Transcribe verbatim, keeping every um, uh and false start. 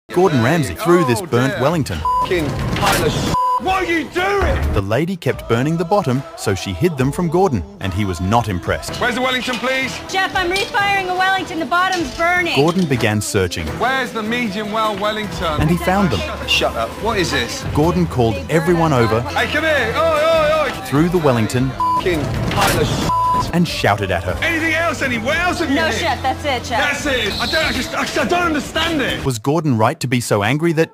Gordon Ramsay threw this burnt Wellington. What are you doing? The lady kept burning the bottom, so she hid them from Gordon, and he was not impressed. Where's the Wellington, please? Chef, I'm refiring a Wellington. The bottom's burning. Gordon began searching, Where's the medium well Wellington? and he found them. Shut up. What is this? Gordon called everyone over, Hey, come here. Oi, oi, oi. threw the Wellington, Fucking pile of and shouted at her. Anything else? Anywhere else? Have you No, hit? Chef, that's it, Chef. That's it. I don't, I just, I, I don't understand it. Was Gordon right to be so angry that